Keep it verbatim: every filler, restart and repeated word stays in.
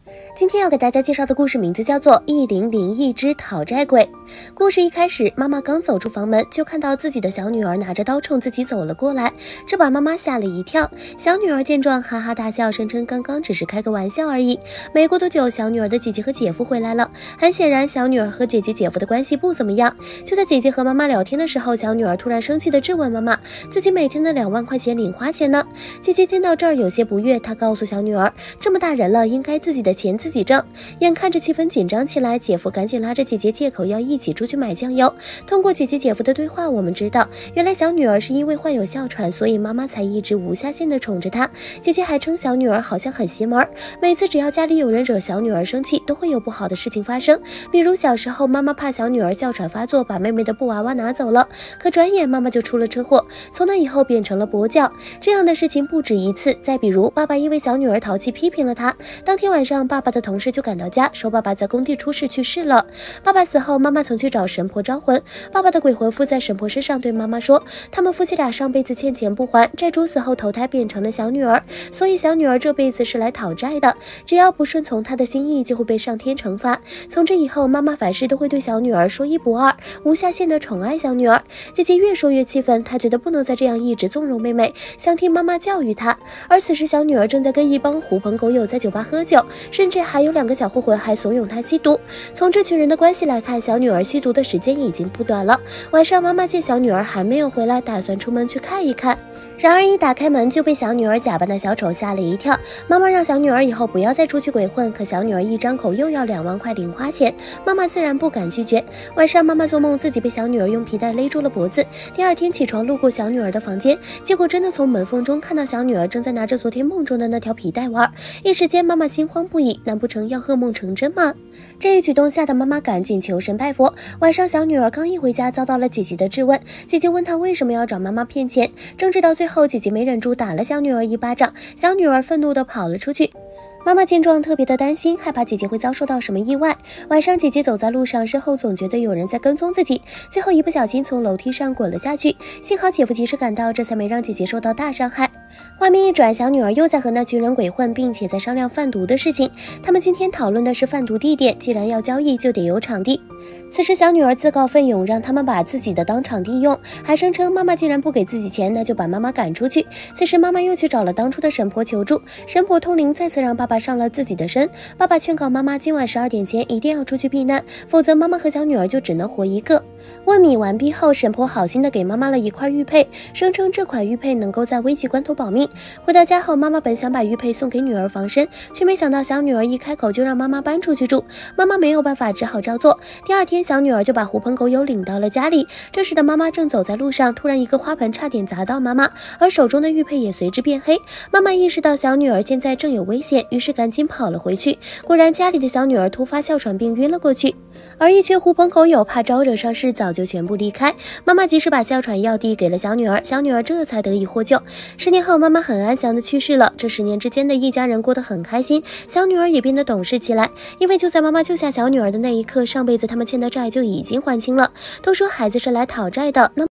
今天要给大家介绍的故事名字叫做《一零零一只讨债鬼》。故事一开始，妈妈刚走出房门，就看到自己的小女儿拿着刀冲自己走了过来，这把妈妈吓了一跳。小女儿见状哈哈大笑，声称刚刚只是开个玩笑而已。没过多久，小女儿的姐姐和姐夫回来了，很显然小女儿和姐姐姐夫的关系不怎么样。就在姐姐和妈妈聊天的时候，小女儿突然生气地质问妈妈，自己每天的两万块钱零花钱呢？姐姐听到这儿有些不悦，她告诉小女儿，这么大人了，应该自己的钱自己挣。眼看着气氛紧张起来，姐夫赶紧拉着姐姐借口要一起出去买酱油。通过姐姐姐夫的对话，我们知道原来小女儿是因为患有哮喘，所以妈妈才一直无下限的宠着她。姐姐还称小女儿好像很邪门，每次只要家里有人惹小女儿生气，都会有不好的事情发生。比如小时候妈妈怕小女儿哮喘发作，把妹妹的布娃娃拿走了，可转眼妈妈就出了车祸，从那以后变成了跛脚。这样的事情不止一次。再比如爸爸因为小女儿淘气批评了他，当天晚上爸爸的同事就赶到家，说爸爸在工地出事去世了。爸爸死后，妈妈曾去找神婆招魂，爸爸的鬼魂附在神婆身上，对妈妈说，他们夫妻俩上辈子欠钱不还，债主死后投胎变成了小女儿，所以小女儿这辈子是来讨债的，只要不顺从她的心意，就会被上天惩罚。从这以后，妈妈凡事都会对小女儿说一不二，无下限的宠爱小女儿。姐姐越说越气愤，她觉得不能再这样一直纵容妹妹，想听妈妈教育她。而此时小女儿正在跟一帮狐朋狗友在酒吧喝酒，甚至还有两个小混混还怂恿她吸毒。从这群人的关系来看，小女儿吸毒的时间已经不短了。晚上妈妈见小女儿还没有回来，打算出门去看一看，然而一打开门就被小女儿假扮的小丑吓了一跳。妈妈让小女儿以后不要再出去鬼混，可小女儿一张口又要两万块零花钱，妈妈自然不敢拒绝。晚上妈妈做梦自己被小女儿用皮带勒住了脖子，第二天起床路过小女儿的房间，结果真的从门缝中看到小女儿正在拿着昨天梦中的那条皮带玩，一时间妈妈惊慌不已，难不成要噩梦成真吗？这一举动吓得妈妈赶紧求神拜佛。晚上小女儿刚一回家，遭到了姐姐的质问，姐姐问她为什么要找妈妈骗钱，争执到最后，姐姐没忍住打了小女儿一巴掌，小女儿愤怒地跑了出去。妈妈见状特别的担心，害怕姐姐会遭受到什么意外。晚上姐姐走在路上，身后总觉得有人在跟踪自己，最后一不小心从楼梯上滚了下去，幸好姐夫及时赶到，这才没让姐姐受到大伤害。画面一转，小女儿又在和那群人鬼混，并且在商量贩毒的事情。他们今天讨论的是贩毒地点，既然要交易，就得有场地。此时小女儿自告奋勇，让他们把自己的当场地用，还声称妈妈既然不给自己钱，那就把妈妈赶出去。此时妈妈又去找了当初的神婆求助，神婆通灵再次让爸爸上了自己的身。爸爸劝告妈妈今晚十二点前一定要出去避难，否则妈妈和小女儿就只能活一个。问米完毕后，神婆好心的给妈妈了一块玉佩，声称这款玉佩能够在危急关头保命。回到家后，妈妈本想把玉佩送给女儿防身，却没想到小女儿一开口就让妈妈搬出去住，妈妈没有办法，只好照做。第二天小女儿就把狐朋狗友领到了家里，这时的妈妈正走在路上，突然一个花盆差点砸到妈妈，而手中的玉佩也随之变黑。妈妈意识到小女儿现在正有危险，于是赶紧跑了回去。果然家里的小女儿突发哮喘病晕了过去，而一群狐朋狗友怕招惹上事，早就全部离开。妈妈及时把哮喘药递给了小女儿，小女儿这才得以获救。十年后妈妈很安详的去世了，这十年之间的一家人过得很开心，小女儿也变得懂事起来。因为就在妈妈救下小女儿的那一刻，上辈子他们欠的债就已经还清了。都说孩子是来讨债的，那